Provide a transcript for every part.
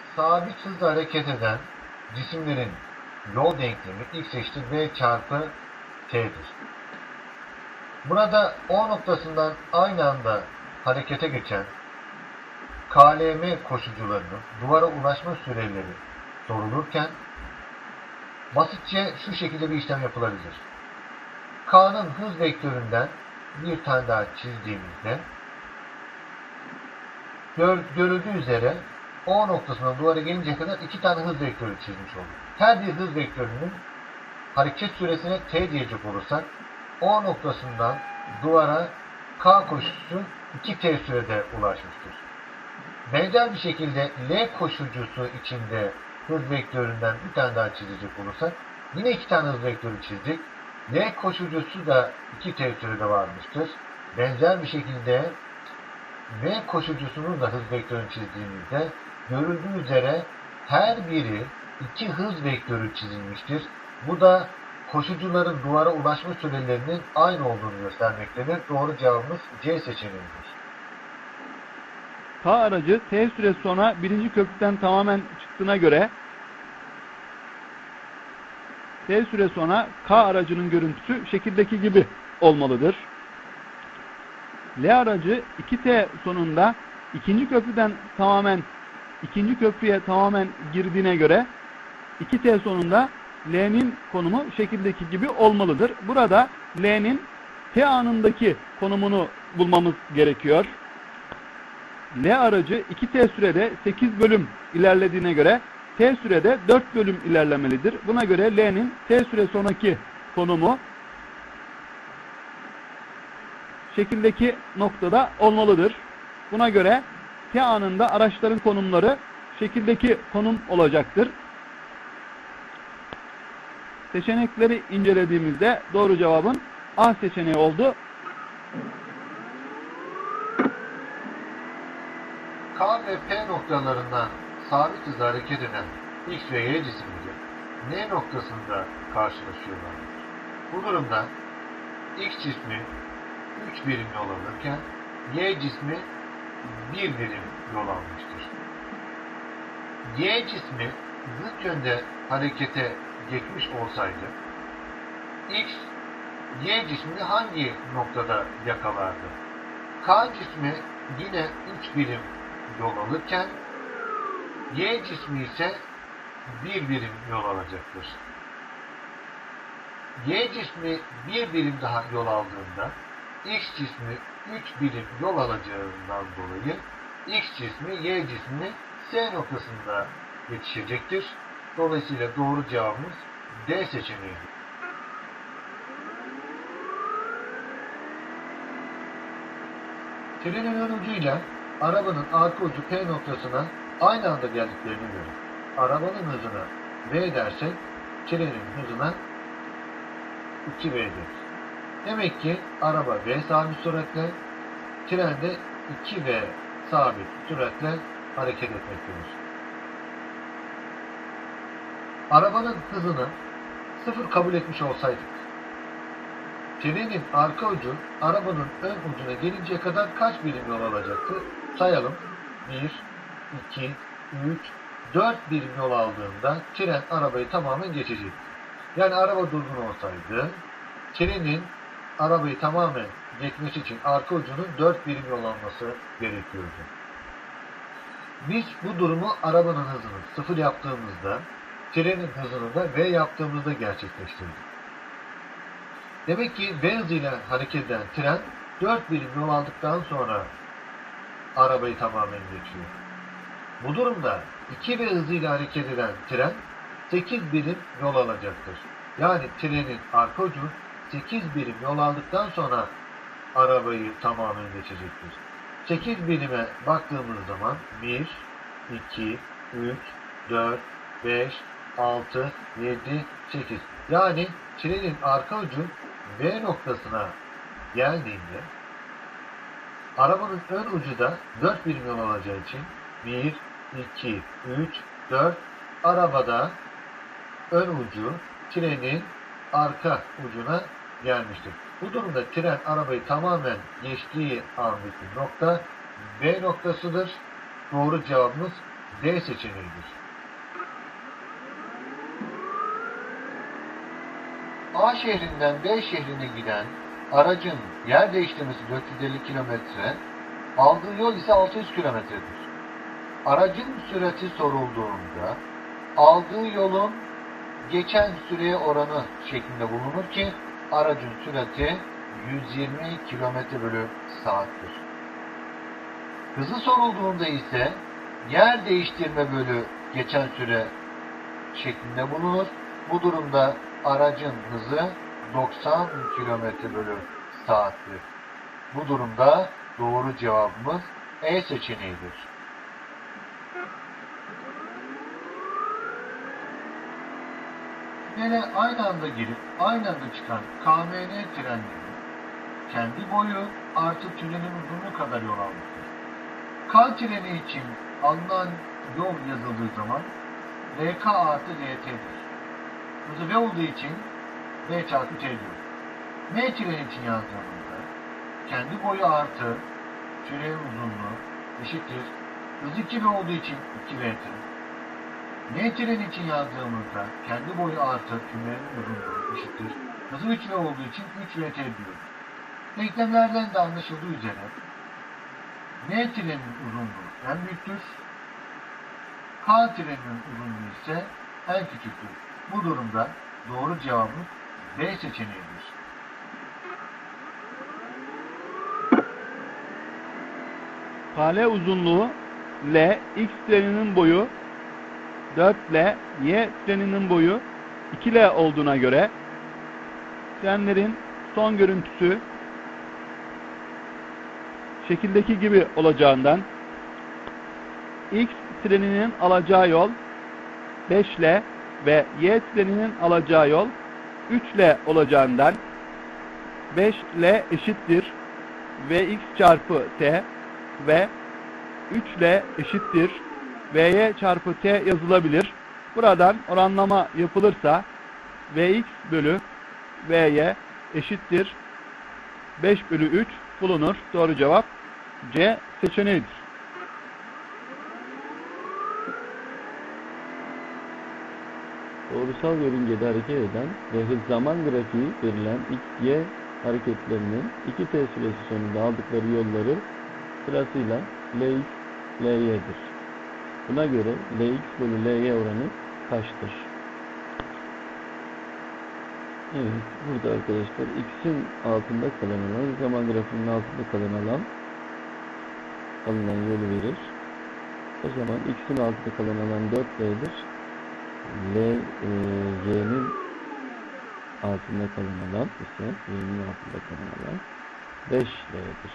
sabit hızla hareket eden cisimlerin yol denklemi x eşittir v çarpı t'dir. Burada O noktasından aynı anda harekete geçen KLM koşucularının duvara ulaşma süreleri sorulurken basitçe şu şekilde bir işlem yapılabilir. K'nın hız vektöründen bir tane daha çizdiğimizde görüldüğü üzere O noktasından duvara gelinceye kadar iki tane hız vektörü çizmiş olduk. Her bir hız vektörünün hareket süresine t diyecek olursak O noktasından duvara K koşucusu 2t sürede ulaşmıştır. Benzer bir şekilde L koşucusu içinde hız vektöründen bir tane daha çizecek olursak yine iki tane hız vektörü çizdik. L koşucusu da 2t sürede varmıştır. Benzer bir şekilde V koşucusunun da hız vektörünü çizdiğimizde görüldüğü üzere her biri iki hız vektörü çizilmiştir. Bu da koşucuların duvara ulaşma sürelerinin aynı olduğunu göstermektedir. Doğru cevabımız C seçeneğidir. K aracı T süre sonra birinci köprüden tamamen çıktığına göre T süre sonra K aracının görüntüsü şekildeki gibi olmalıdır. L aracı 2T sonunda ikinci köprüye tamamen girdiğine göre 2T sonunda L'nin konumu şekildeki gibi olmalıdır. Burada L'nin T anındaki konumunu bulmamız gerekiyor. L aracı 2T sürede 8 bölüm ilerlediğine göre T sürede 4 bölüm ilerlemelidir. Buna göre L'nin T süre sonraki konumu şekildeki noktada olmalıdır. Buna göre T anında araçların konumları şekildeki konum olacaktır. Seçenekleri incelediğimizde doğru cevabın A seçeneği oldu. K ve P noktalarından sabit hızla hareket eden X ve Y cisimleri N noktasında karşılaşıyorlar. Bu durumda X cismi 3 birim yol alırken Y cismi 1 birim yol almıştır. Y cismi zıt yönde harekete geçmiş olsaydı X, Y cismini hangi noktada yakalardı? K cismi yine 3 birim yol alırken Y cismi ise 1 birim yol alacaktır. Y cismi 1 birim daha yol aldığında X cismi 3 birim yol alacağından dolayı X cismi Y cismini S noktasında yetişecektir. Dolayısıyla doğru cevabımız D seçeneğidir. Trenin ön ucuyla arabanın arka ucu P noktasına aynı anda geldiklerini göre arabanın hızına V dersek trenin hızına 2V'dir. Demek ki araba V sabit süratle, tren de 2V sabit süratle hareket etmektedir. Arabanın hızını 0 kabul etmiş olsaydık, trenin arka ucu arabanın ön ucuna gelinceye kadar kaç birim yol alacaktı? Sayalım. 1, 2, 3, 4 birim yol aldığında tren arabayı tamamen geçecekti. Yani araba durgun olsaydı trenin arabayı tamamen geçmesi için arka ucunun 4 birim yol alması gerekiyordu. Biz bu durumu arabanın hızını 0 yaptığımızda trenin hızını da V yaptığımızda gerçekleştirdik. Demek ki V hızıyla hareket eden tren 4 birim yol aldıktan sonra arabayı tamamen geçiyor. Bu durumda 2V hızıyla hareket eden tren 8 birim yol alacaktır. Yani trenin arka ucu 8 birim yol aldıktan sonra arabayı tamamen geçecektir. 8 birime baktığımız zaman 1, 2, 3, 4, 5, 6, 7, 8. Yani trenin arka ucu V noktasına geldiğinde arabanın ön ucu da 4 birim yol alacağı için 1, 2, 3, 4 arabada ön ucu trenin arka ucuna gelmiştir. Bu durumda tren arabayı tamamen geçtiği andaki nokta V noktasıdır. Doğru cevabımız D seçeneğidir. A şehrinden B şehrine giden aracın yer değiştirmesi 450 kilometre, aldığı yol ise 600 kilometredir. Aracın sürati sorulduğunda aldığı yolun geçen süreye oranı şeklinde bulunur ki aracın sürati 120 km/saattir. Hızı sorulduğunda ise yer değiştirme bölü geçen süre şeklinde bulunur. Bu durumda aracın hızı 90 km/saattir. Bu durumda doğru cevabımız E seçeneğidir. Tünele aynı anda girip aynı anda çıkan KMN trenleri kendi boyu artı tünelin uzunluğu kadar yol almıştır. K treni için alınan yol yazıldığı zaman LK artı LT'dir. Hızı V olduğu için V çarpı T diyoruz. M treni için yazdığımızda kendi boyu artı tünelin uzunluğu eşittir. Hızı 2V olduğu için 2VT. N treni için yazdığımızda kendi boyu artı tünelin uzunluğu eşittir. Hızı 3V olduğu için 3VT diyoruz. Denklemlerden de anlaşıldığı üzere N trenin uzunluğu en büyüktür. K treninin uzunluğu ise en küçüktür. Bu durumda doğru cevabımız B seçeneğidir. Kale uzunluğu L, X treninin boyu 4L, Y treninin boyu 2L olduğuna göre trenlerin son görüntüsü şekildeki gibi olacağından X treninin alacağı yol 5L ve Y treninin alacağı yol 3L olacağından 5L eşittir Vx çarpı T ve 3L eşittir Vy çarpı T yazılabilir. Buradan oranlama yapılırsa Vx bölü Vy eşittir 5 bölü 3 bulunur. Doğru cevap C seçeneğidir. Doğrusal yörüngede hareket eden ve hız zaman grafiği verilen x, y hareketlerinin 2t süresi sonunda aldıkları yolları sırasıyla Lx, Ly'dir. Buna göre Lx bölü Ly oranı kaçtır? Evet, burada arkadaşlar x'in altında kalan alan, zaman grafiğinin altında kalan alan alınan yolu verir. O zaman x'in altında kalan alan 4L'dir. Y'nin altında kalan alan ise Y'nin altında kalan alan 5L'dir.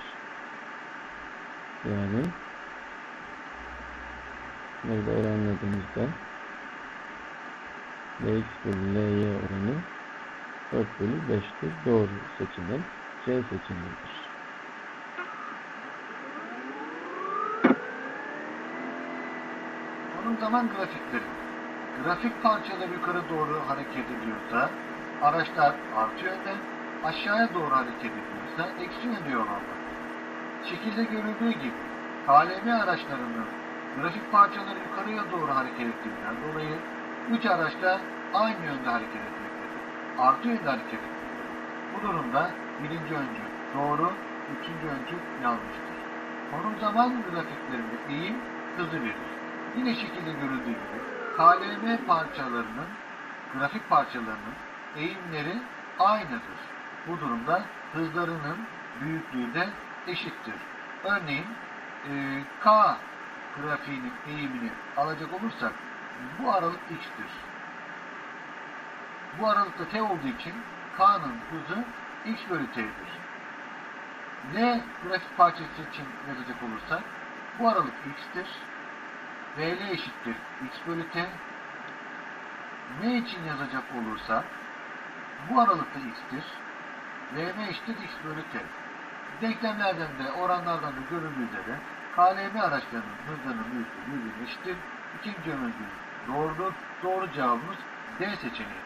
Yani burada oranladığımızda Lx bölü Ly oranı 4 bölü 5'tir. Doğru seçenek C seçeneğidir. Konum zaman grafikleri. Grafik parçaları yukarı doğru hareket ediyorsa araçlar artı yönde, aşağıya doğru hareket ediyorsa eksi yönde yol almaktadır. Şekilde görüldüğü gibi KLM araçlarının grafik parçaları yukarıya doğru hareket ettiğinden dolayı 3 araçta aynı yönde hareket etmektedir. Artı yönde hareket etmektedir. Bu durumda birinci öncül doğru, üçüncü öncül yanlıştır. Konum zaman grafiklerinde eğim hızı verir. Yine şekilde görüldüğü gibi KLM parçalarının, grafik parçalarının eğimleri aynıdır. Bu durumda hızlarının büyüklüğü de eşittir. Örneğin K grafiğinin eğimini alacak olursak bu aralık x'tir. Bu aralıkta t olduğu için K'nın hızı x bölü t'dir. L grafik parçası için yazacak olursak bu aralık x'tir. VL eşittir x bölü t. M için yazacak olursa bu aralıkta x'tir. VM eşittir x bölü t. Denklemlerden de oranlardan da görüldüğü üzere KLM araçlarının hızlarının büyüklüğü birbirine eşittir. İkinci öncül doğrudur. Doğru cevabımız D seçeneği.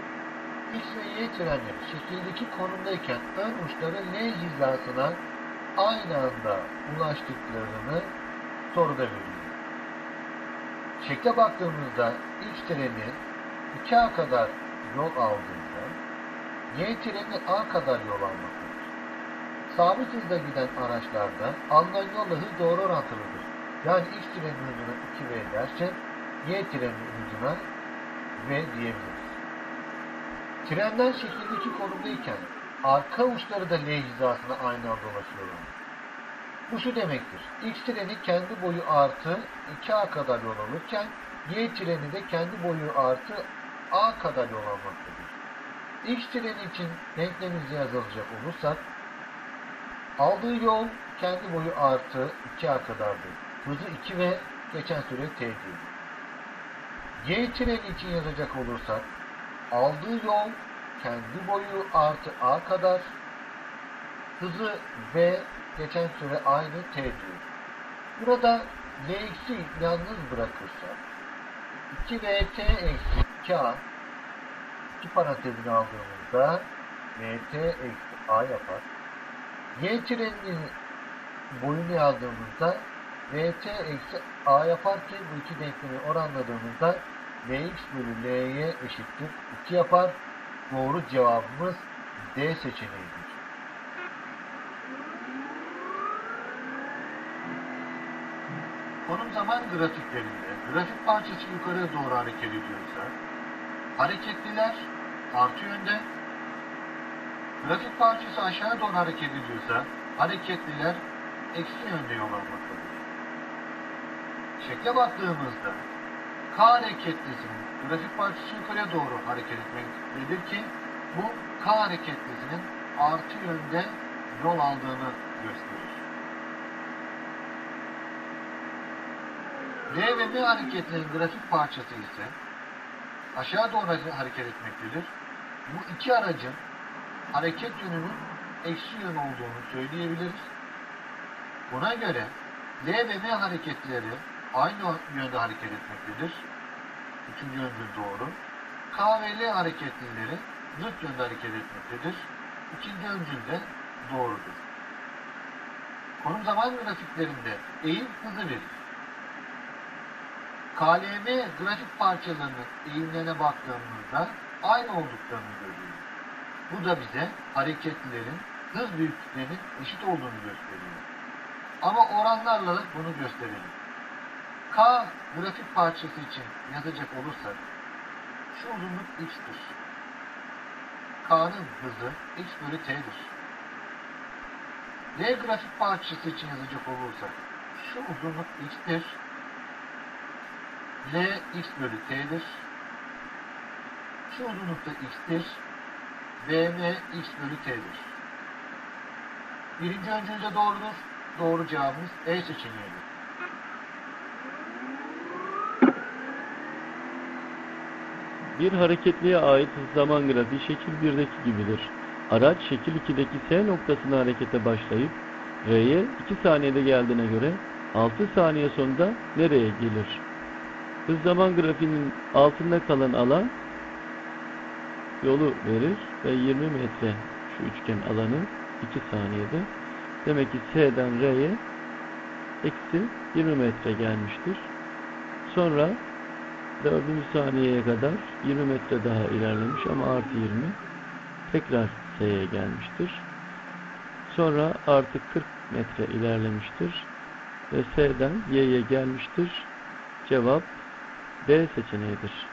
X ve Y trenleri şekildeki konumdayken ön uçları L hizasına aynı anda ulaştıklarını soruda veriyor. Şekle baktığımızda X treni 2A kadar yol aldığında Y treni A kadar yol almaktadır. Sabit hızla giden araçlarda alınan yolla hız doğru orantılıdır. Yani X trenin hızına 2V derken Y trenin hızına V diyebiliriz. Trenler şekildeki konumdayken arka uçları da L hizasına aynı anda ulaşıyorlar. Bu şu demektir. X treni kendi boyu artı 2A kadar yol alırken Y treni de kendi boyu artı A kadar yol almaktadır. X treni için denklemimizi yazılacak olursak aldığı yol kendi boyu artı 2A kadardır. Hızı 2 ve geçen süre T'dir. Y treni için yazacak olursak aldığı yol kendi boyu artı A kadar, hızı V, geçen süre aynı T diyor. Burada Lx'i yalnız bırakırsak 2Vt eksi 2A iki parantezini aldığımızda Vt eksi A yapar. Y treninin boyunu yazdığımızda Vt eksi A yapar ki bu iki denklemi oranladığımızda Lx bölü Ly eşittir 2 yapar. Doğru cevabımız D seçeneğidir. Konum zaman grafiklerinde grafik parçası yukarıya doğru hareket ediyorsa hareketliler artı yönde, grafik parçası aşağı doğru hareket ediyorsa hareketliler eksi yönde yol almaktadır. Şekle baktığımızda K hareketlisinin grafik parçası yukarıya doğru hareket etmektedir ki bu K hareketlisinin artı yönde yol aldığını gösterir. L ve M hareketlerinin grafik parçası ise aşağı doğru hareket etmektedir. Bu iki aracın hareket yönünün eksi yön olduğunu söyleyebiliriz. Buna göre L ve M hareketleri aynı yönde hareket etmektedir. Üçüncü öncül doğru. K ve L hareketlileri zıt yönde hareket etmektedir. İkinci öncül de doğrudur. Konum zaman grafiklerinde eğim hızı verir. KLM grafik parçalarının eğimlerine baktığımızda aynı olduklarını görüyoruz. Bu da bize hareketlilerin hız büyüklüklerinin eşit olduğunu gösteriyor. Ama oranlarla bunu gösterelim. K grafik parçası için yazacak olursak şu uzunluk x'tir. K'nın hızı x bölü t'dir. L grafik parçası için yazacak olursak şu uzunluk x'tir. L x bölü t'dir. Şu uzunluk da x'tir. Vm x bölü t'dir. Birinci öncülde doğrudur. Doğru cevabımız E seçeneğidir. Bir hareketliğe ait hız zaman grafiği şekil 1'deki gibidir. Araç şekil 2'deki S noktasına harekete başlayıp R'ye 2 saniyede geldiğine göre 6 saniye sonunda nereye gelir? Hız zaman grafiğinin altında kalan alan yolu verir ve 20 metre şu üçgen alanı 2 saniyede. Demek ki S'den R'ye eksi 20 metre gelmiştir. Sonra 4. saniyeye kadar 20 metre daha ilerlemiş ama artı 20 tekrar S'ye gelmiştir. Sonra artı 40 metre ilerlemiştir ve S'den Y'ye gelmiştir. Cevap D seçeneğidir.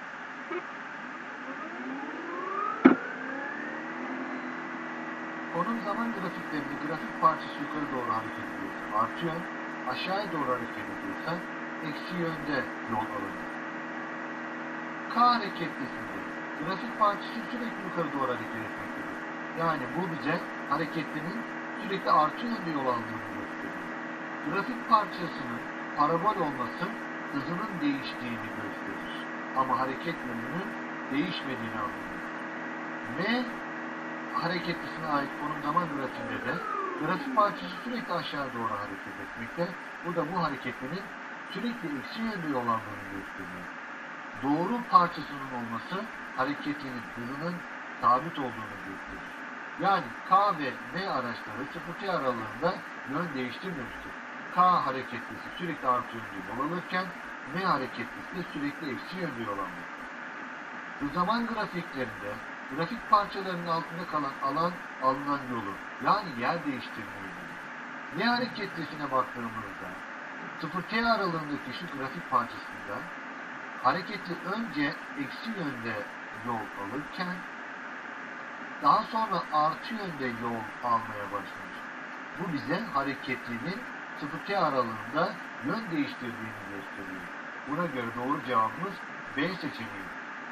Konum zaman grafiklerinde grafik parçası yukarı doğru hareket ediyorsa artı yön, aşağıya doğru hareket ediyorsa eksi yönde yol alınır. K hareketlisinde grafik parçası sürekli yukarı doğru hareket etmektedir. Yani bu bize hareketinin sürekli artı yönde yol aldığını gösteriyor. Grafik parçasının parabol olması hızının değiştiğini gösterir. Ama hareket yönünün değişmediğini anlıyor. M hareketlisine ait konum zaman grafiğinde de grafik parçası sürekli aşağı doğru hareket etmekte. Bu da bu hareketinin sürekli eksi yönde yol aldığını gösteriyor. Doğru parçasının olması hareketlinin hızının sabit olduğunu gösterir. Yani K ve M araçları 0T aralığında yön değiştirmemiştir. K hareketlisi sürekli artı yönde yol alırken M hareketlisi de sürekli eksi yönde yol almaktadır. Bu zaman grafiklerinde grafik parçalarının altında kalan alan alınan yolu yani yer değiştirmeyi N hareketlisine baktığımızda 0T aralığındaki şu grafik parçasında hareketli önce eksi yönde yol alırken daha sonra artı yönde yol almaya başlamış. Bu bize hareketlinin 0T aralığında yön değiştirdiğini gösteriyor. Buna göre doğru cevabımız B seçeneği.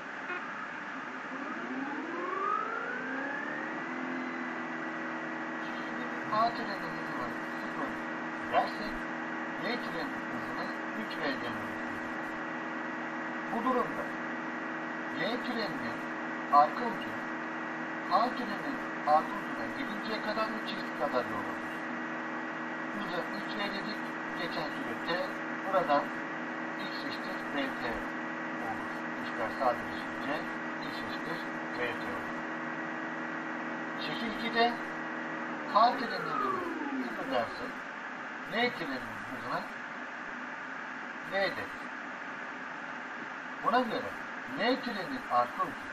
A trenin hızını 0 dersek Y trenin hızını 3 belirlememiz. Bu durumda Y treninin arka ucu A trenin arka ucuna gelinceye kadar 3x kadar yol alır. Hızı 3 belirledik. Geçen süre t. Buradan x eşittir rt olur. İşler sadeleşince x eşittir rt olur. Şekil 2'de K trenin hızını 0 dersek N trenin hızına V deriz. Buna göre N trenin arka ucu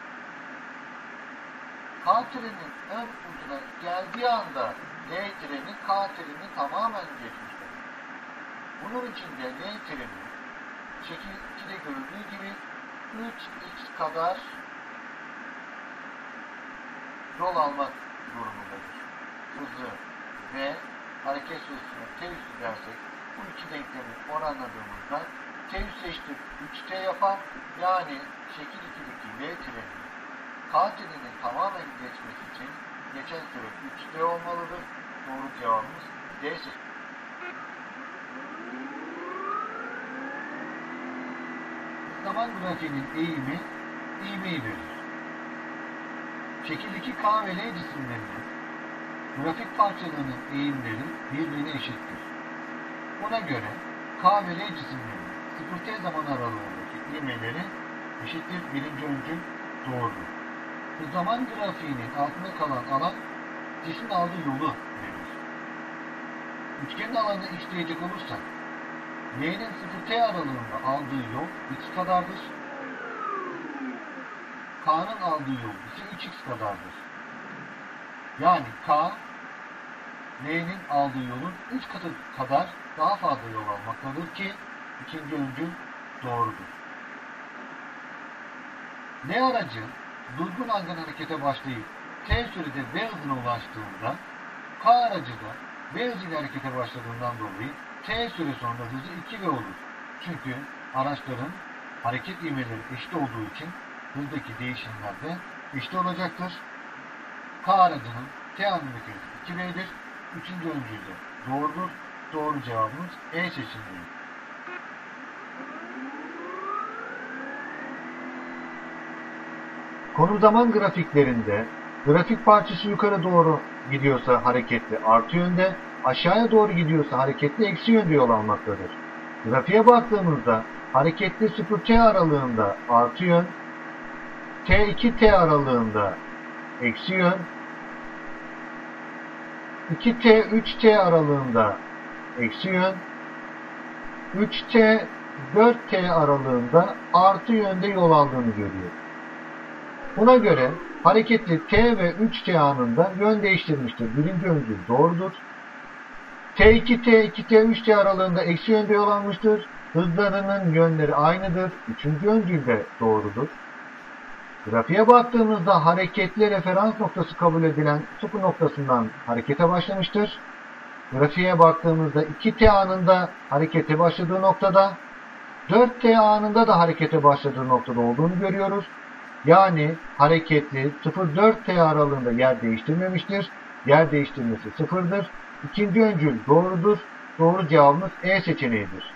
K trenin ön ucuna geldiği anda N treni K treni tamamen geçmiştir. Bunun için de N treni şekil 2'de görüldüğü gibi 3x kadar yol almak durumundadır. Hızı ve hareket süresine t üstü dersek bu iki denklemi oranladığımızda t üstü eşittir 3t yapar. Yani şekil 2'deki L treni K treninin tamamen geçmesi için geçen süre 3t olmalıdır. Doğru cevabımız D seçeneği. Zaman grafiğinin eğimi ivmeyi verir. Şekildeki K ve L cisimlerinin grafik parçalarının eğimleri birbirine eşittir. Buna göre K ve L cisimlerinin 0T zaman aralığındaki ivmeleri eşittir birinci öncül doğrudur. Bu zaman grafiğinin altında kalan alan cismin aldığı yolu verir. Üçgenin alanını x diyecek olursak L'nin 0T aralığında aldığı yol x kadardır. K'nın aldığı yol ise 3x kadardır. Yani K, L'nin aldığı yolun 3 katı kadar daha fazla yol almaktadır ki ikinci öncül doğrudur. L aracı durgun andan harekete başlayıp t sürede v hızına ulaştığında K aracı da v hızıyla harekete başladığından dolayı t süre sonra hızı 2v olur. Çünkü araçların hareket ivmeleri eşit olduğu için hızdaki değişimler de eşit olacaktır. K aracının t anındaki hızı 2v'dir. Üçüncü öncülde doğrudur. Doğru cevabımız E seçeneği. Konu zaman grafiklerinde grafik parçası yukarı doğru gidiyorsa hareketli artı yönde, aşağıya doğru gidiyorsa hareketli eksi yönde yol almaktadır. Grafiğe baktığımızda hareketli 0T aralığında artı yön, T2T aralığında eksi yön, 2T 3T aralığında eksi yön, 3T 4T aralığında artı yönde yol aldığını görüyoruz. Buna göre hareketli T ve 3T anında yön değiştirmiştir. Birinci öncül doğrudur. T2T, 2T, 3T aralığında eksi yönde yol almıştır. Hızlarının yönleri aynıdır. Üçüncü öncül de doğrudur. Grafiğe baktığımızda hareketli referans noktası kabul edilen 0 noktasından harekete başlamıştır. Grafiğe baktığımızda 2T anında harekete başladığı noktada, 4T anında da harekete başladığı noktada olduğunu görüyoruz. Yani hareketli 0-4T aralığında yer değiştirmemiştir. Yer değiştirmesi sıfırdır. İkinci öncül doğrudur. Doğru cevabımız E seçeneğidir.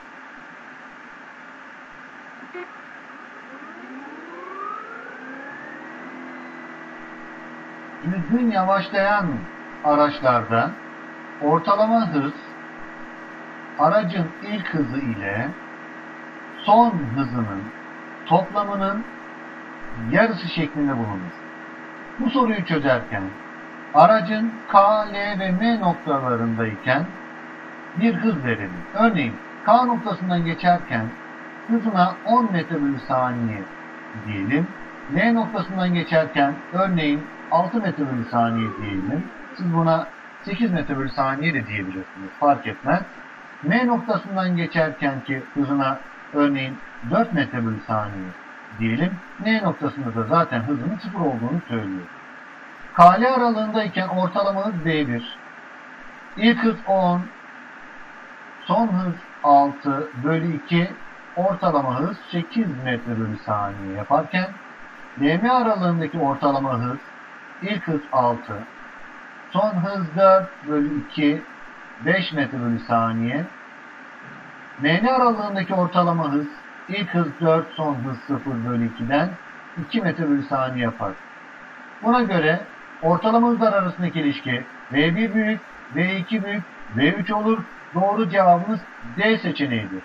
Düzgün yavaşlayan araçlarda ortalama hız aracın ilk hızı ile son hızının toplamının yarısı şeklinde bulunur. Bu soruyu çözerken Aracın K, L ve M noktalarındayken bir hız verelim. Örneğin K noktasından geçerken hızına 10 metre bölü saniye diyelim. L noktasından geçerken örneğin 6 metre bölü saniye diyelim. Siz buna 8 metre bölü saniye de diyebilirsiniz. Fark etmez. M noktasından geçerken ki hızına örneğin 4 metre bölü saniye diyelim. N noktasında da zaten hızının 0 olduğunu söylüyor. KL aralığındayken ortalama hız D1. İlk hız 10. Son hız 6 bölü 2. Ortalama hız 8 metre bölü saniye yaparken DM aralığındaki ortalama hız ilk hız 6. Son hız 4 bölü 2. 5 metre bölü saniye. MN aralığındaki ortalama hız ilk hız 4, son hız 0 bölü 2'den 2 metre bölü saniye yapar. Buna göre ortalama hızlar arasındaki ilişki V1 büyük, V2 büyük, V3 olur. Doğru cevabımız D seçeneğidir.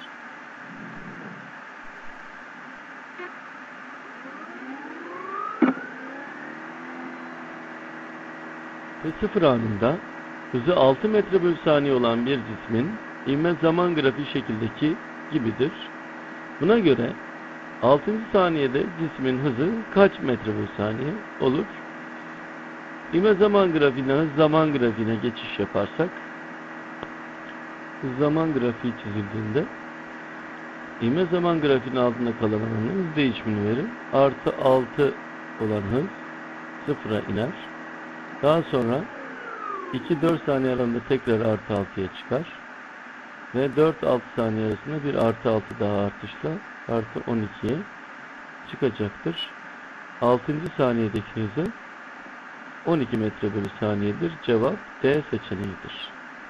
Ve sıfır anında hızı 6 metre bölü saniye olan bir cismin ivme zaman grafiği şekildeki gibidir. Buna göre 6. saniyede cismin hızı kaç metre bölü saniye olur? İvme zaman grafiğinden hız zaman grafiğine geçiş yaparsak, hız zaman grafiği çizildiğinde ivme zaman grafiğinin altında kalan alanın hız değişimini verir. Artı 6 olan hız sıfıra iner. Daha sonra 2-4 saniye aralığında tekrar artı 6'ya çıkar. Ve 4-6 saniye arasında bir artı 6 daha artışla artı 12'ye çıkacaktır. 6. saniyedeki hızı 12 metre bölü saniyedir. Cevap D seçeneğidir.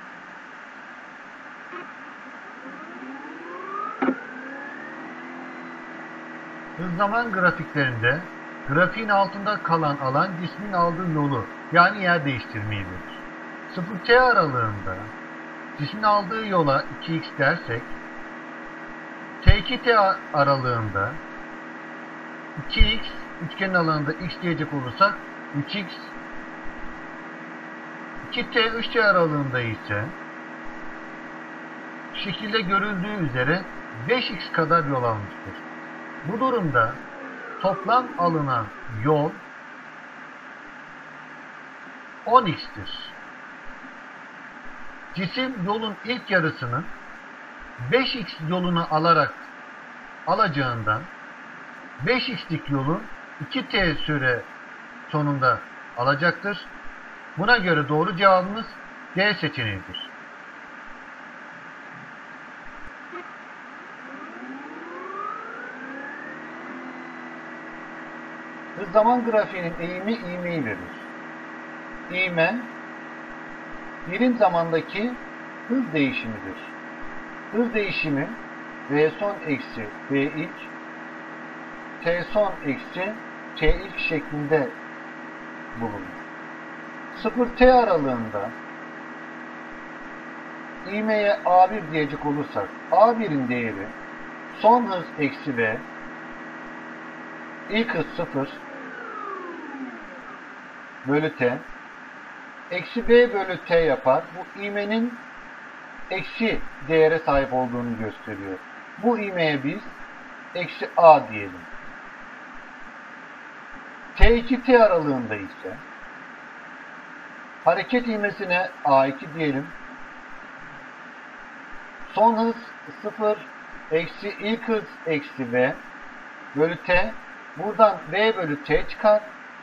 Hız zaman grafiklerinde grafiğin altında kalan alan cismin aldığı yolu yani yer değiştirmeyi verir. 0T aralığında cismin aldığı yola 2x dersek T2T aralığında 2x üçgenin alanında x diyecek olursak 3x 2T 3T aralığında ise şekilde görüldüğü üzere 5x kadar yol almıştır. Bu durumda toplam alınan yol 10x'tir. Cisim yolun ilk yarısını 5x yolunu alacağından 5x'lik yolu 2t süre sonunda alacaktır. Buna göre doğru cevabımız D seçeneğidir. Hız zaman grafiğinin eğimi ivmeyi verir. İvme birim zamandaki hız değişimidir. Hız değişimi V son eksi V ilk, T son eksi T ilk şeklinde bulunur. 0T aralığında ivmeye A1 diyecek olursak A1'in değeri son hız eksi V, ilk hız 0 bölü T eksi B bölü T yapar. Bu ivmenin eksi değere sahip olduğunu gösteriyor. Bu ivmeye biz eksi A diyelim. T2T aralığında ise hareket ivmesine A2 diyelim. Son hız 0 eksi ilk hız eksi V bölü T. Buradan V bölü T çıkar.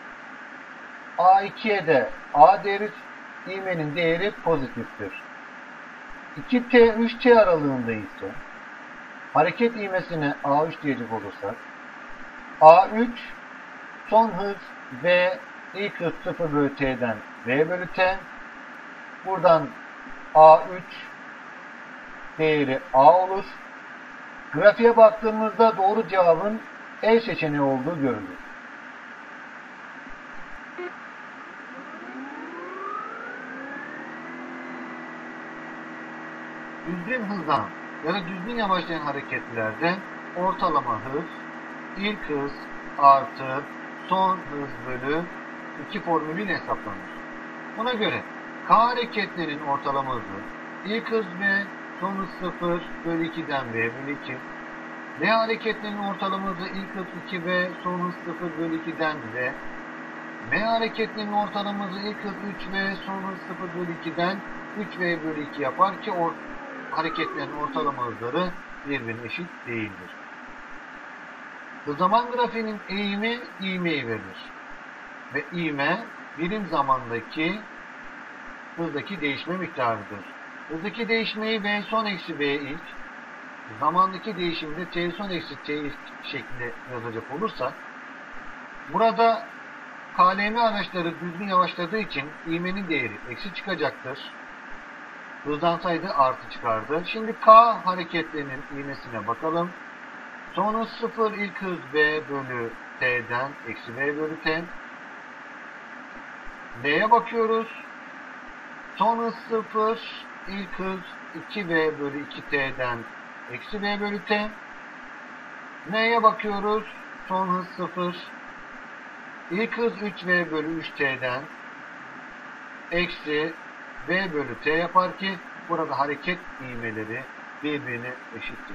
A2'ye de A deriz. İvmenin değeri pozitiftir. 2T 3T aralığında ise hareket ivmesine A3 diyecek olursak A3 son hız V ilk hız 0 bölü T'den V bölü T. Buradan A3 değeri A olur. Grafiğe baktığımızda doğru cevabın E seçeneği olduğu görülür. Düzgün hızlanan ya da düzgün yavaşlayan hareketlerde ortalama hız, ilk hız artı son hız bölü 2 formülüyle hesaplanır. Buna göre K hareketlerinin ortalama hızı ilk hız V, son hız 0 bölü 2'den V bölü 2. L hareketlerinin ortalama hızı ilk hız 2V, son hız 0 bölü 2'den V. M hareketlerinin ortalama hızı ilk hız 3V, son hız 0 bölü 2'den 3V bölü 2 yapar ki hareketlerin ortalama hızları birbirine eşit değildir. Zaman grafiğinin eğimi ivmeyi verir. Ve ivme birim zamandaki hızdaki değişme miktarıdır. Hızdaki değişmeyi V son eksi V ilk, zamandaki değişimde T son eksi T ilk şeklinde yazacak olursak, burada KLM araçları düzgün yavaşladığı için ivmenin değeri eksi çıkacaktır. Hızlansaydı artı çıkardı. Şimdi K hareketlerinin ivmesine bakalım. Son hız 0 ilk hız V bölü T'den eksi V bölü T. L'ye bakıyoruz. Son hız 0 ilk hız 2V bölü 2T'den eksi V bölü T. N'ye bakıyoruz. Son hız 0 ilk hız 3V bölü 3T'den eksi V bölü T yapar ki burada hareket ivmeleri birbirine eşittir.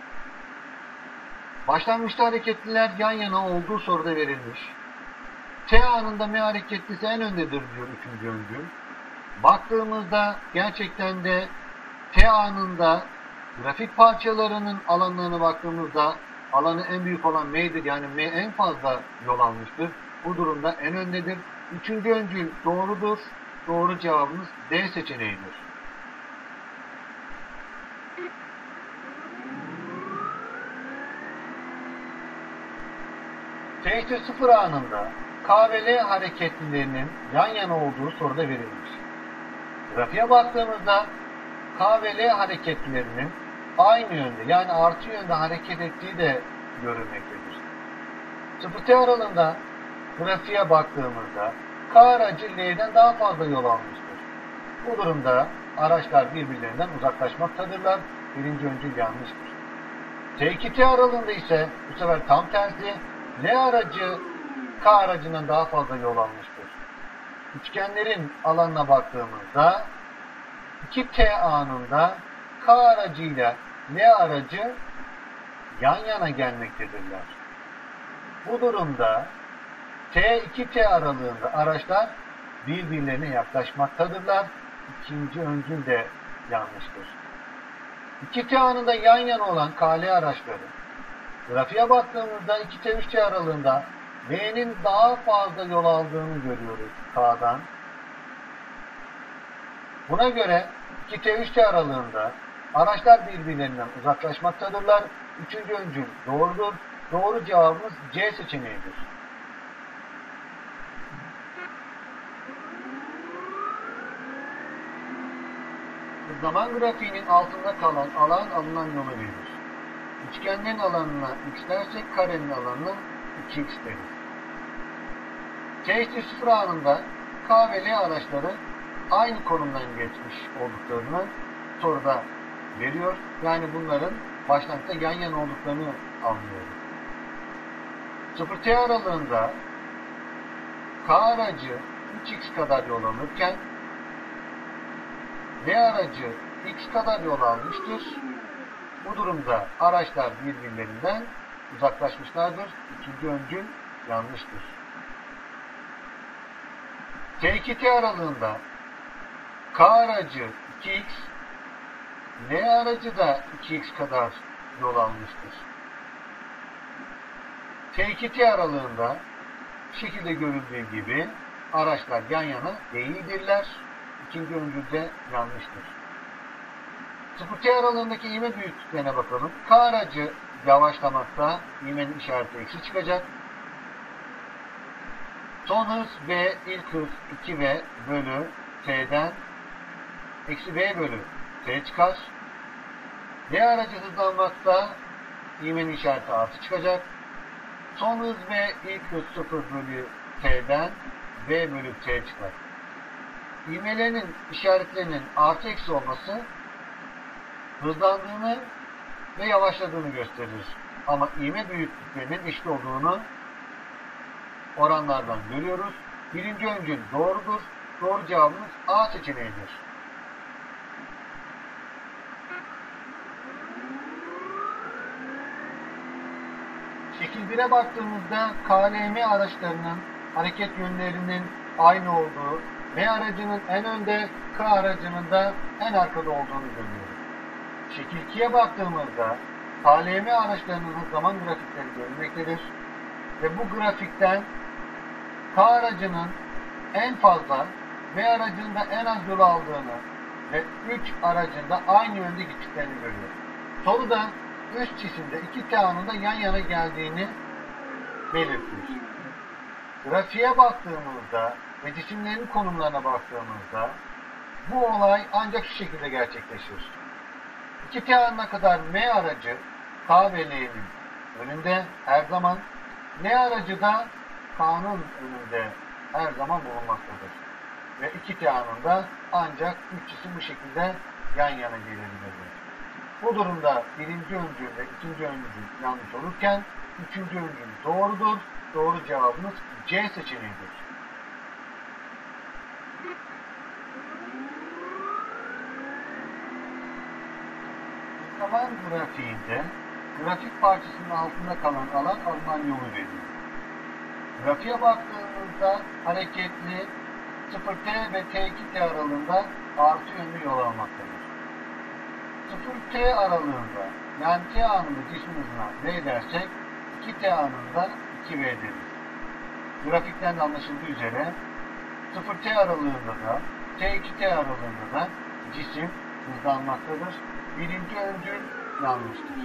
Başlangıçta hareketliler yan yana olduğu soruda verilmiş. T anında M hareketlisi en öndedir diyor 3. öncül. Baktığımızda gerçekten de T anında grafik parçalarının alanlarına baktığımızda alanı en büyük olan M'dir. Yani M en fazla yol almıştır. Bu durumda en öndedir. 3. öncül doğrudur. Doğru cevabımız D seçeneğidir. T 0 anında K ve L hareketlilerinin yan yana olduğu soruda verilmiş. Grafiğe baktığımızda K ve L hareketlilerinin aynı yönde yani artı yönde hareket ettiği de görülmektedir. 0T aralığında grafiğe baktığımızda K aracı L'den daha fazla yol almıştır. Bu durumda araçlar birbirlerinden uzaklaşmaktadırlar. Birinci öncül yanlıştır. T2T aralığında ise bu sefer tam tersi L aracı K aracından daha fazla yol almıştır. Üçgenlerin alanına baktığımızda 2T anında K aracıyla L aracı yan yana gelmektedirler. Bu durumda T2T aralığında araçlar birbirlerine yaklaşmaktadırlar. İkinci öncül de yanlıştır. 2T anında yan yana olan KL araçları grafiğe baktığımızda 2T3T aralığında L'nin daha fazla yol aldığını görüyoruz K'dan. Buna göre 2T3T aralığında araçlar birbirlerinden uzaklaşmaktadırlar. Üçüncü öncül doğrudur. Doğru cevabımız C seçeneğidir. Zaman grafiğinin altında kalan alan alınan yola verir. Üçgenlerin alanına x dersek karenin alanına 2x deriz. T0 anında K ve L araçları aynı konumdan geçmiş olduklarını soruda veriyor. Yani bunların başlangıçta yan yana olduklarını anlıyoruz. 0T aralığında K aracı 3x kadar yol alırken L aracı x kadar yol almıştır. Bu durumda araçlar birbirlerinden uzaklaşmışlardır. İkinci öncül yanlıştır. T2T aralığında K aracı 2x, L aracı da 2x kadar yol almıştır. T2T aralığında bu şekilde görüldüğü gibi araçlar yan yana değildirler. İkinci öncülde yanlıştır. 0T aralığındaki ivme büyüklüklerine bakalım. K aracı yavaşlamakta, ivmenin işareti eksi çıkacak. Son hız V ilk hız 2V bölü T'den eksi V bölü T çıkar. D aracı hızlanmakta, ivmenin işareti artı çıkacak. Son hız V ilk hız 0 bölü T'den V bölü T çıkar. İvmelerinin işaretlerinin artı eksi olması hızlandığını ve yavaşladığını gösterir. Ama ivme büyüklüklerinin eşit olduğunu oranlardan görüyoruz. Birinci öncül doğrudur. Doğru cevabımız A seçeneğidir. Şekil 1'e baktığımızda KLM araçlarının hareket yönlerinin aynı olduğu, M aracının en önde, K aracının da en arkada olduğunu görüyoruz. Şekil 2'ye baktığımızda KLM araçlarının hız zaman grafikleri görülmektedir. Ve bu grafikten K aracının en fazla, M aracının da en az yol aldığını ve 3 aracın da aynı yönde gittiklerini görüyoruz. Soruda üst cisimde 2 T'nin da yan yana geldiğini belirtir. Grafiğe baktığımızda ve cisimlerin konumlarına baktığımızda bu olay ancak şu şekilde gerçekleşir. 2 T'ne kadar M aracı K ve L'nin önünde her zaman, L aracı da K'nın önünde her zaman bulunmaktadır. Ve 2 T'nin da ancak 3 cisim bu şekilde yan yana gelebilirler. Bu durumda birinci öncül ve ikinci öncül yanlış olurken üçüncü öncül doğrudur. Doğru cevabımız C seçeneğidir. Zaman grafiğinde grafik parçasının altında kalan alan alınan yolu veriyor. Grafiğe baktığımızda hareketli 0T ve T2T aralığında artı yönlü yol almaktadır. 0T aralığında yani T anında cismin hızına V dersek 2T anında 2V deriz. Grafikten de anlaşıldığı üzere 0T aralığında da T2T aralığında da cisim hızlanmaktadır. Birinci öncül yanlıştır.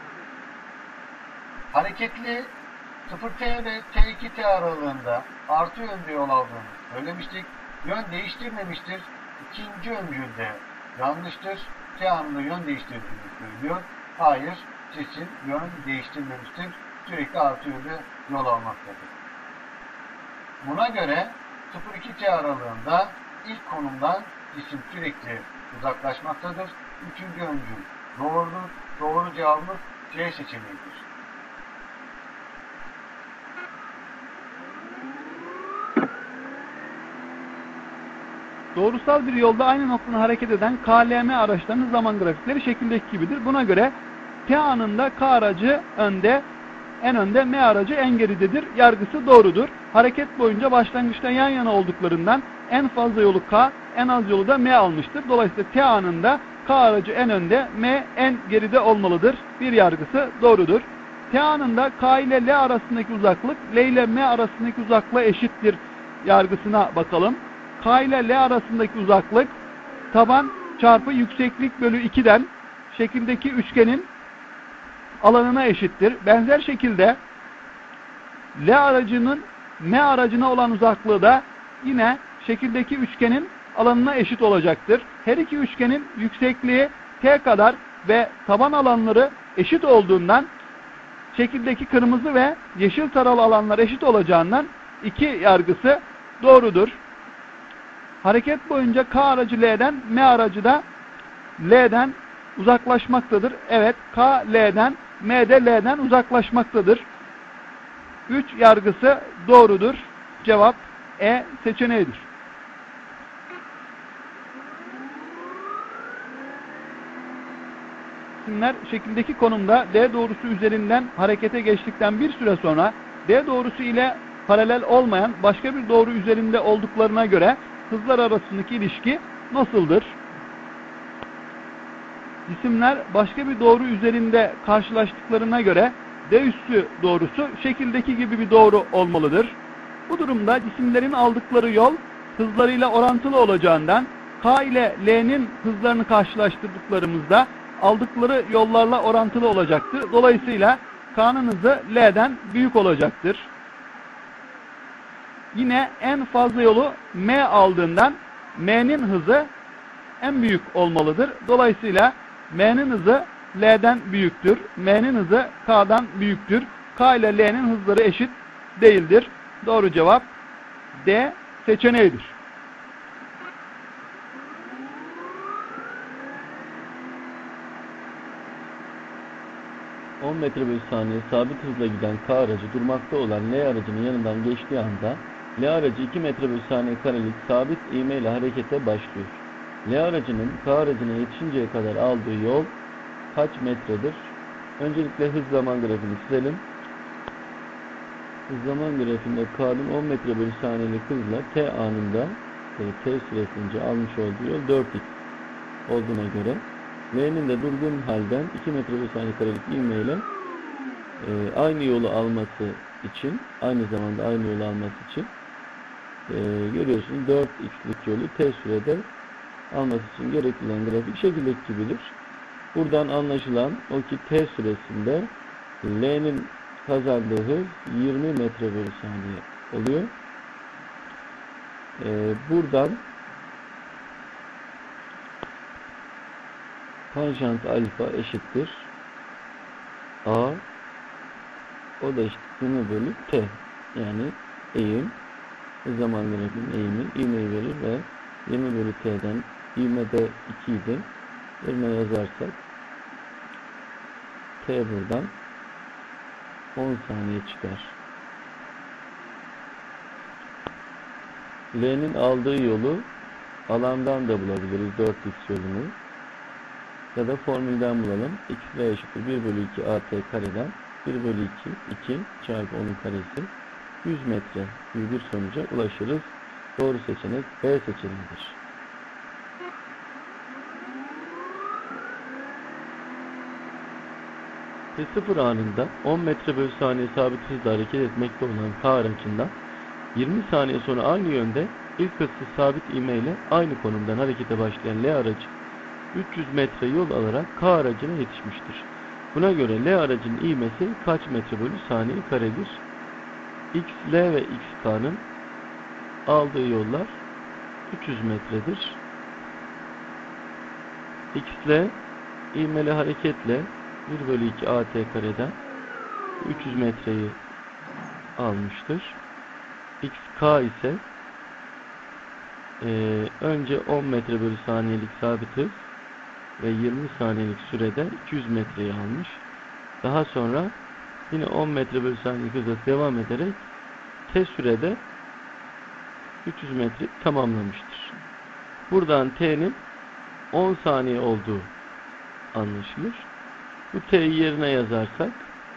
Hareketli 0T ve T2T aralığında artı yönde yol aldığını söylemiştik. Yön değiştirmemiştir. İkinci öncülde yanlıştır. T anında yön değiştirdiğini söylüyor. Hayır, cisim yön değiştirmemiştir. Sürekli artı yönde yol almaktadır. Buna göre 0-2T aralığında ilk konumdan cisim sürekli uzaklaşmaktadır. Üçüncü öncül doğrudur. Doğru cevabımız C seçeneğidir. Doğrusal bir yolda aynı noktadan hareket eden KLM araçlarının zaman grafikleri şekildeki gibidir. Buna göre T anında K aracı önde, en önde, M aracı en geridedir. Yargısı doğrudur. Hareket boyunca başlangıçta yan yana olduklarından en fazla yolu K, en az yolu da M almıştır. Dolayısıyla T anında K aracı en önde, M en geride olmalıdır. Bir yargısı doğrudur. T anında K ile L arasındaki uzaklık, L ile M arasındaki uzaklığa eşittir yargısına bakalım. K ile L arasındaki uzaklık taban çarpı yükseklik bölü 2'den şekildeki üçgenin alanına eşittir. Benzer şekilde L aracının M aracına olan uzaklığı da yine şekildeki üçgenin alanına eşit olacaktır. Her iki üçgenin yüksekliği T kadar ve taban alanları eşit olduğundan şekildeki kırmızı ve yeşil taralı alanlar eşit olacağından iki yargısı doğrudur. Hareket boyunca K aracı L'den, M aracı da L'den uzaklaşmaktadır. Evet, K L'den, M de L'den uzaklaşmaktadır. 3 yargısı doğrudur. Cevap E seçeneğidir. Cisimler şekildeki konumda D doğrusu üzerinden harekete geçtikten bir süre sonra D doğrusu ile paralel olmayan başka bir doğru üzerinde olduklarına göre hızlar arasındaki ilişki nasıldır? Cisimler başka bir doğru üzerinde karşılaştıklarına göre D üssü doğrusu şekildeki gibi bir doğru olmalıdır. Bu durumda cisimlerin aldıkları yol hızlarıyla orantılı olacağından K ile L'nin hızlarını karşılaştırdıklarımızda aldıkları yollarla orantılı olacaktır. Dolayısıyla K'nın hızı L'den büyük olacaktır. Yine en fazla yolu M aldığından M'nin hızı en büyük olmalıdır. Dolayısıyla M'nin hızı L'den büyüktür. M'nin hızı K'dan büyüktür. K ile L'nin hızları eşit değildir. Doğru cevap D seçeneğidir. ...10 metre bölü saniye sabit hızla giden K aracı durmakta olan L aracının yanından geçtiği anda L aracı 2 metre bölü saniye karelik sabit ivme ile harekete başlıyor. L aracının K aracına yetişinceye kadar aldığı yol kaç metredir? Öncelikle hız zaman grafiğini çizelim. Hız zaman grafiğinde K'nın 10 metre bölü saniyelik hızla T anında T süresince almış olduğu yol 4x olduğuna göre L'nin de durgun halden 2 metre bölü saniye karelik ivme ile aynı yolu alması için, aynı zamanda aynı yolu alması için görüyorsunuz 4x'lik yolu t sürede alması için gerekli olan grafik şekildeki gibidir. Buradan anlaşılan o ki t süresinde L'nin kazandığı hız 20 metre bölü saniye oluyor. Buradan tanjant alfa eşittir a, o da eşittir 20 bölü t, yani eğim, zaman grafiğinin eğimi, ivmeyi verir ve 20 bölü t'den ivmede 2 idi. Yerine yazarsak t buradan 10 saniye çıkar. L'nin aldığı yolu alandan da bulabiliriz, 4x yolunu. Ya da formülden bulalım. X L eşittir 1 bölü 2 AT kareden 1 bölü 2 çarpı onun karesi 100 metre gibi bir sonuca ulaşırız. Doğru seçenek B seçeneğidir. T0 anında 10 metre bölü saniye sabit hızla hareket etmekte olan K aracından 20 saniye sonra aynı yönde ilk hızsız sabit ivme ile aynı konumdan harekete başlayan L aracı 300 metre yol alarak K aracına yetişmiştir. Buna göre L aracının ivmesi kaç metre bölü saniye karedir? XL ve XK'nın aldığı yollar 300 metredir. XL ivmeli hareketle 1 bölü 2 AT kareden 300 metreyi almıştır. XK ise önce 10 metre bölü saniyelik sabit hız ve 20 saniyelik sürede 200 metreyi almış. Daha sonra yine 10 metre bölü saniyelik hızla devam ederek t sürede 300 metre tamamlamıştır. Buradan t'nin 10 saniye olduğu anlaşılır. Bu t'yi yerine yazarsak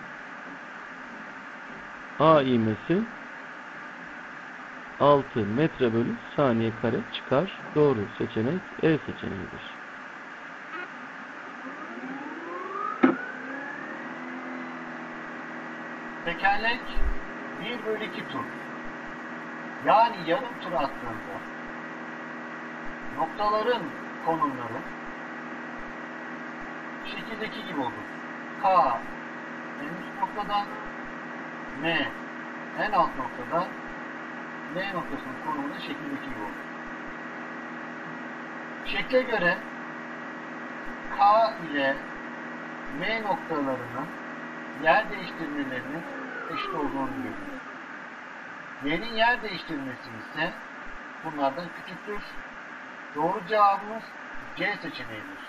a ivmesi 6 metre bölü saniye kare çıkar. Doğru seçenek E seçeneğidir. Tekerlek 1 bölü 2 tur. Yani yarım tur attığında noktaların konumları şekildeki gibi olur. K en üst noktada, M en alt noktada, L noktasının konumu da şekildeki gibi olur. Şekle göre K ile M noktalarının yer değiştirmelerinin eşit olduğunu görüyoruz. L'nin yer değiştirmesi ise bunlardan küçüktür. Doğru cevabımız C seçeneğidir.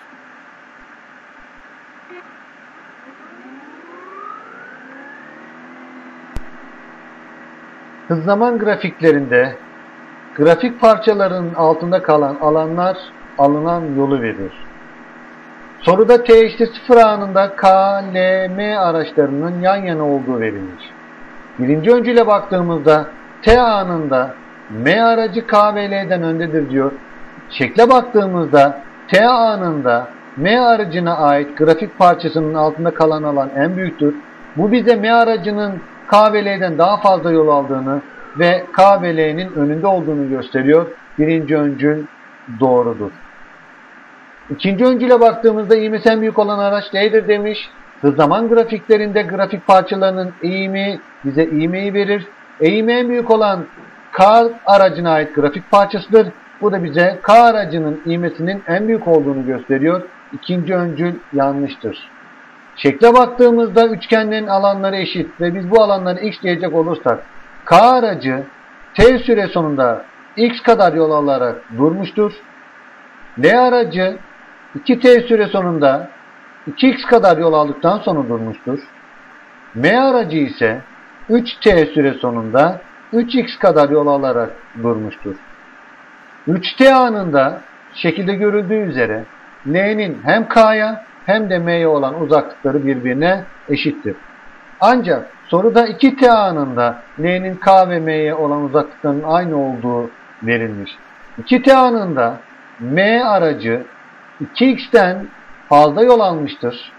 Hız zaman grafiklerinde grafik parçalarının altında kalan alanlar alınan yolu verir. Soruda t eşittir 0 anında K, L, M araçlarının yan yana olduğu verilir. Birinci öncüle baktığımızda t anında M aracı K ve L'den öndedir diyor. Şekle baktığımızda t anında M aracına ait grafik parçasının altında kalan alan en büyüktür. Bu bize M aracının K ve L'den daha fazla yol aldığını ve K ve L'nin önünde olduğunu gösteriyor. Birinci öncül doğrudur. İkinci öncüle baktığımızda ivmesi en büyük olan araç L'dir demiş. Hız zaman grafiklerinde grafik parçalarının eğimi bize ivmeyi verir. Eğimi en büyük olan K aracına ait grafik parçasıdır. Bu da bize K aracının ivmesinin en büyük olduğunu gösteriyor. İkinci öncül yanlıştır. Şekle baktığımızda üçgenlerin alanları eşit ve biz bu alanları x diyecek olursak K aracı t süre sonunda x kadar yol alarak durmuştur. L aracı 2t süre sonunda 2x kadar yol aldıktan sonra durmuştur. M aracı ise 3t süre sonunda 3x kadar yol alarak durmuştur. 3t anında şekilde görüldüğü üzere L'nin hem K'ya hem de M'ye olan uzaklıkları birbirine eşittir. Ancak soruda 2t anında L'nin K ve M'ye olan uzaklıklarının aynı olduğu verilmiş. 2t anında M aracı 2x'ten fazla yol almıştır.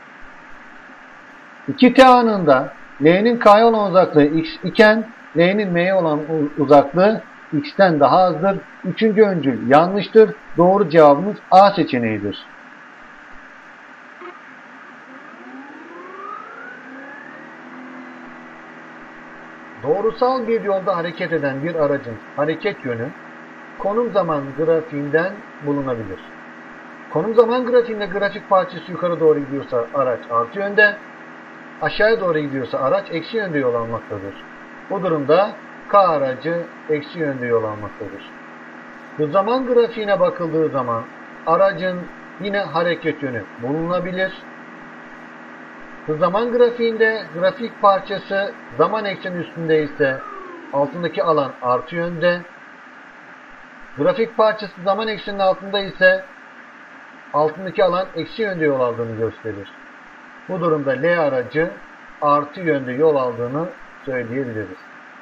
2t anında L'nin K'ya olan uzaklığı x iken L'nin M'ye olan uzaklığı x'ten daha azdır. Üçüncü öncül yanlıştır. Doğru cevabımız A seçeneğidir. Doğrusal bir yolda hareket eden bir aracın hareket yönü konum zaman grafiğinden bulunabilir. Konum zaman grafiğinde grafik parçası yukarı doğru gidiyorsa araç artı yönde, aşağıya doğru gidiyorsa araç eksi yönde yol almaktadır. Bu durumda K aracı eksi yönde yol almaktadır. Bu zaman grafiğine bakıldığı zaman aracın yine hareket yönü bulunabilir. Bu zaman grafiğinde grafik parçası zaman ekseni üstünde ise altındaki alan artı yönde. Grafik parçası zaman ekseninin altında ise altındaki alan eksi yönde yol aldığını gösterir. Bu durumda L aracı artı yönde yol aldığını söyleyebiliriz.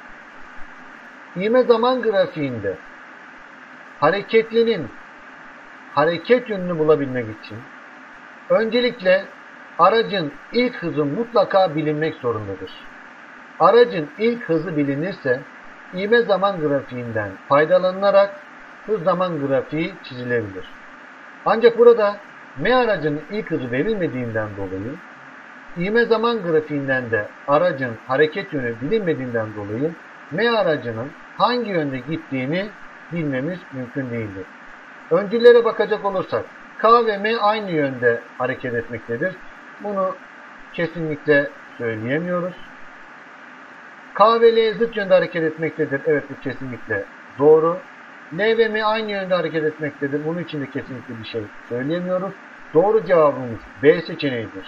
İğme zaman grafiğinde hareketlinin hareket yönünü bulabilmek için öncelikle aracın ilk hızı mutlaka bilinmek zorundadır. Aracın ilk hızı bilinirse ivme zaman grafiğinden faydalanılarak hız zaman grafiği çizilebilir. Ancak burada M aracının ilk hızı verilmediğinden dolayı ivme zaman grafiğinden de aracın hareket yönü bilinmediğinden dolayı M aracının hangi yönde gittiğini bilmemiz mümkün değildir. Öncüllere bakacak olursak K ve M aynı yönde hareket etmektedir. Bunu kesinlikle söyleyemiyoruz. K ve L zıt yönde hareket etmektedir. Evet, bu kesinlikle doğru. L ve M aynı yönde hareket etmektedir. Bunun için de kesinlikle bir şey söyleyemiyoruz. Doğru cevabımız B seçeneğidir.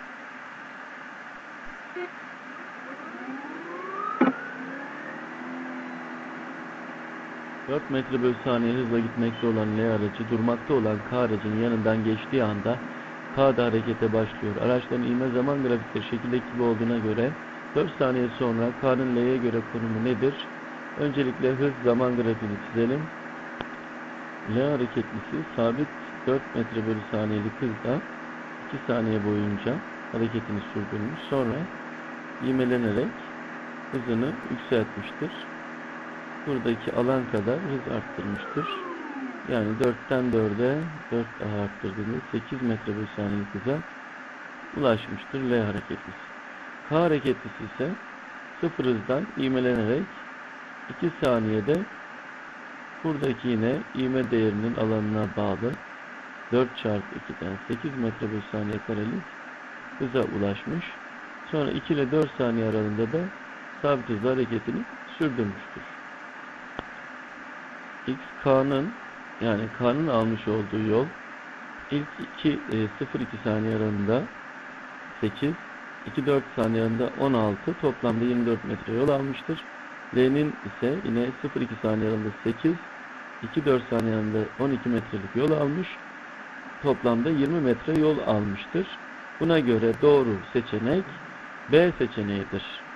...4 metre bölü saniye hızla gitmekte olan L aracı durmakta olan K aracının yanından geçtiği anda K da harekete başlıyor. Araçların ivme zaman grafikleri şekildeki gibi olduğuna göre 4 saniye sonra K'nın L'ye göre konumu nedir? Öncelikle hız zaman grafiğini çizelim. L hareketlisi sabit 4 metre bölü saniyelik hızla 2 saniye boyunca hareketini sürdürmüş. Sonra ivmelenerek hızını yükseltmiştir. Buradaki alan kadar hız arttırmıştır. Yani 4'ten 4'e 4 daha arttırdığında 8 metre bölü saniyelik hıza ulaşmıştır L hareketlisi. K hareketlisi ise 0 hızdan ivmelenerek 2 saniyede buradaki yine ivme değerinin alanına bağlı 4 çarpı 2'den 8 metre bölü saniye karelik hıza ulaşmış. Sonra 2 ile 4 saniye aralığında da sabit hızla hareketini sürdürmüştür. X K'nın yani K'nın almış olduğu yol ilk 0-2 saniye aralığında 8, 2-4 saniye aralığında 16, toplamda 24 metre yol almıştır. L'nin ise yine 0-2 saniye aralığında 8, 2-4 saniye aralığında 12 metrelik yol almış. Toplamda 20 metre yol almıştır. Buna göre doğru seçenek B seçeneğidir.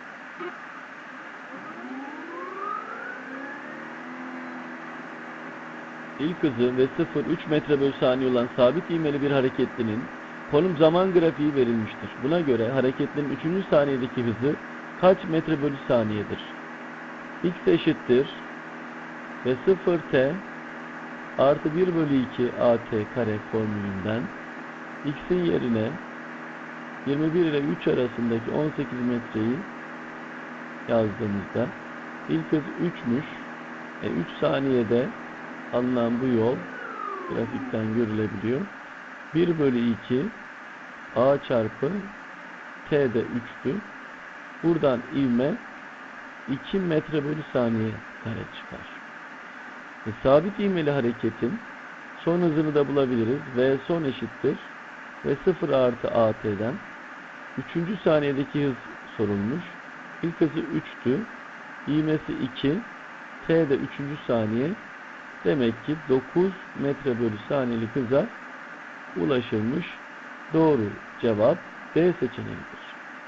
İlk hızı ve 0,3 metre bölü saniye olan sabit ivmeli bir hareketlinin konum zaman grafiği verilmiştir. Buna göre hareketlinin 3. saniyedeki hızı kaç metre bölü saniyedir? X eşittir ve 0t artı 1 bölü 2 at kare formülünden x'in yerine 21 ile 3 arasındaki 18 metreyi yazdığımızda ilk hız 3'müş. 3 saniyede alınan bu yol grafikten görülebiliyor. 1 bölü 2 a çarpı t de 3'tü. Buradan ivme 2 metre bölü saniye kare çıkar. Sabit ivmeli hareketin son hızını da bulabiliriz. V son eşittir ve 0 artı at'den 3. saniyedeki hız sorulmuş. İlk hızı 3'tü. İğmesi 2, T de 3. saniye. Demek ki 9 metre bölü saniyelik hıza ulaşılmış. Doğru cevap B seçeneğidir.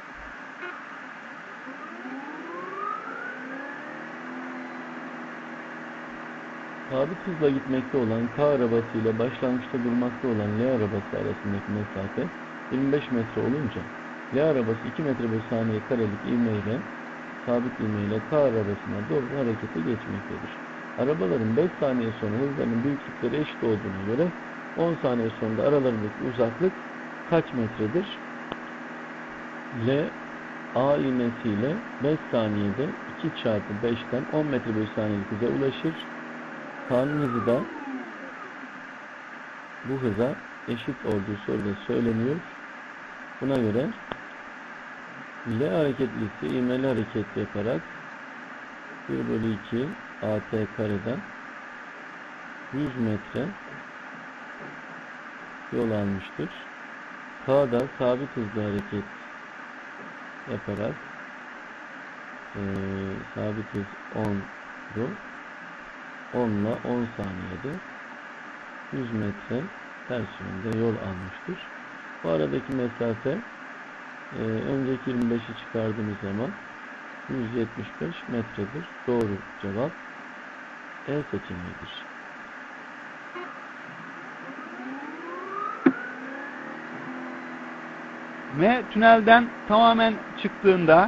Sabit hızla gitmekte olan K arabası ile başlangıçta durmakta olan L arabası arasındaki mesafe 25 metre olunca L arabası 2 metre bölü saniye karelik ivmeyle sabit ivmeyle K arabasına doğru harekete geçmektedir. Arabaların 5 saniye sonra hızlarının büyüklükleri eşit olduğuna göre 10 saniye sonra aralarındaki uzaklık kaç metredir? L A ivmesiyle 5 saniyede 2 çarpı 5'ten 10 metre bölü saniyelik hıza ulaşır. K'nın hızı da bu hıza eşit olduğu soruda söyleniyor. Buna göre L hareketlisi ivmeli hareket yaparak 1 bölü 2 AT kareden 100 metre yol almıştır. K da sabit hızlı hareket yaparak sabit hız 10'du. 10 ile 10 saniyede 100 metre ters yönde yol almıştır. Bu aradaki mesafe önceki 25'i çıkardığımız zaman 175 metredir. Doğru cevap E seçeneğidir. M tünelden tamamen çıktığında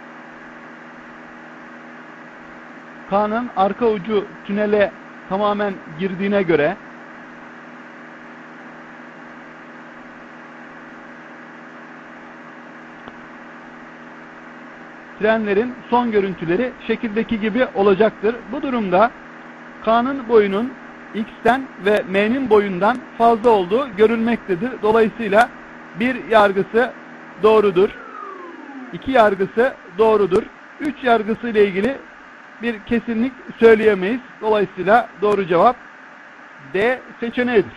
K'nın arka ucu tünele tamamen girdiğine göre trenlerin son görüntüleri şekildeki gibi olacaktır. Bu durumda K'nın boyunun X'ten ve M'nin boyundan fazla olduğu görülmektedir. Dolayısıyla bir yargısı doğrudur. 2 yargısı doğrudur. 3 yargısı ile ilgili bir kesinlik söyleyemeyiz. Dolayısıyla doğru cevap D seçeneğidir.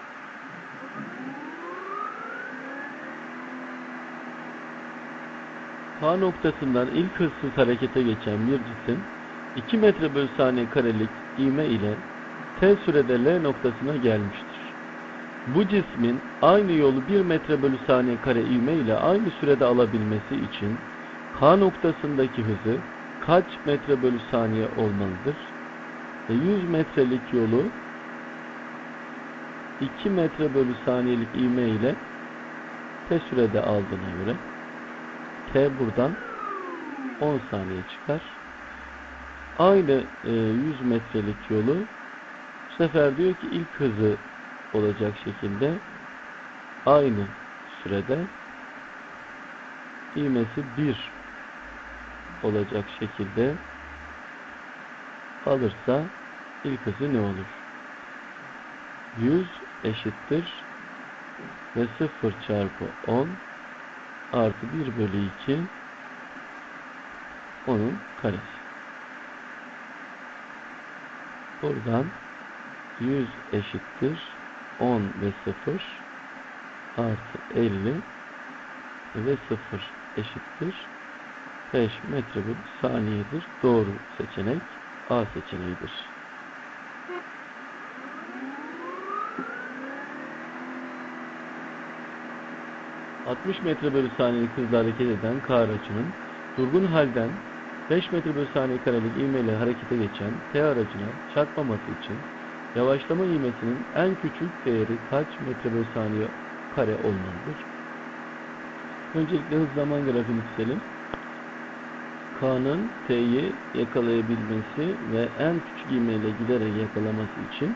K noktasından ilk hızsız harekete geçen bir cisim 2 metre bölü saniye karelik ivme ile T sürede L noktasına gelmiştir. Bu cismin aynı yolu 1 metre bölü saniye kare ivme ile aynı sürede alabilmesi için K noktasındaki hızı kaç metre bölü saniye olmalıdır? 100 metrelik yolu 2 metre bölü saniyelik ivme ile T sürede aldığına göre T buradan 10 saniye çıkar. Aynı 100 metrelik yolu bu sefer diyor ki ilk hızı olacak şekilde aynı sürede ivmesi 1 olacak şekilde alırsa ilk hızı ne olur? 100 eşittir ve 0 çarpı 10 artı 1 bölü 2 onun karesi. Buradan 100 eşittir 10 ve 0 artı 50 ve 0 eşittir 5 metre bölü saniyedir. Doğru seçenek A seçeneğidir. ...60 metre bölü saniyelik hızla hareket eden K aracının... ...durgun halden 5 metre bölü saniye karelik ivmeyle harekete geçen T aracına çarpmaması için... ...yavaşlama ivmesinin en küçük değeri kaç metre bölü saniye kare olmalıdır? Öncelikle hız zaman grafiğini çizelim. K'nın T'yi yakalayabilmesi ve en küçük ivmeyle giderek yakalaması için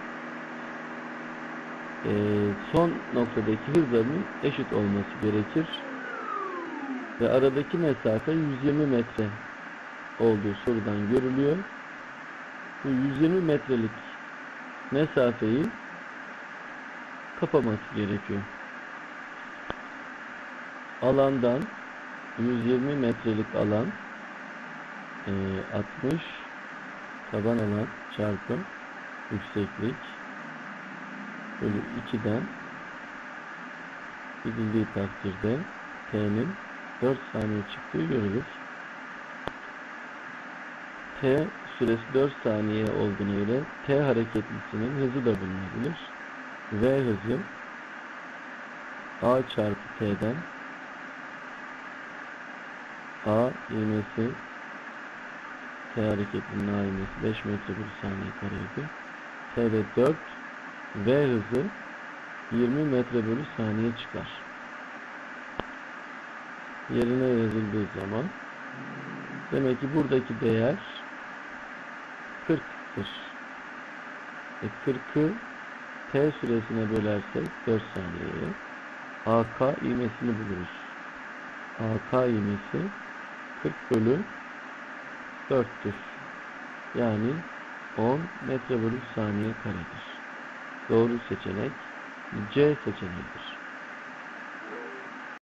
son noktadaki hızlarının eşit olması gerekir ve aradaki mesafe 120 metre olduğu sorudan görülüyor. Bu 120 metrelik mesafeyi kapaması gerekiyor. Alandan 120 metrelik alan 60 taban alan çarpı yükseklik bölü 2'den gidildiği takdirde T'nin 4 saniye çıktığı görülür. T süresi 4 saniye olduğuna göre T hareketlisinin hızı da bulunabilir. V hızı A çarpı T'den, A ivmesi, T hareketlinin A ivmesi 5 metre bölü saniye kareydi. T'de 4, V hızı 20 metre bölü saniye çıkar. Yerine yazıldığı zaman demek ki buradaki değer 40'tır. 40'ı T süresine bölersek 4 saniyeye AK ivmesini buluruz. AK ivmesi 40 bölü 4'tür. Yani 10 metre bölü saniye karedir. Doğru seçenek C seçeneğidir.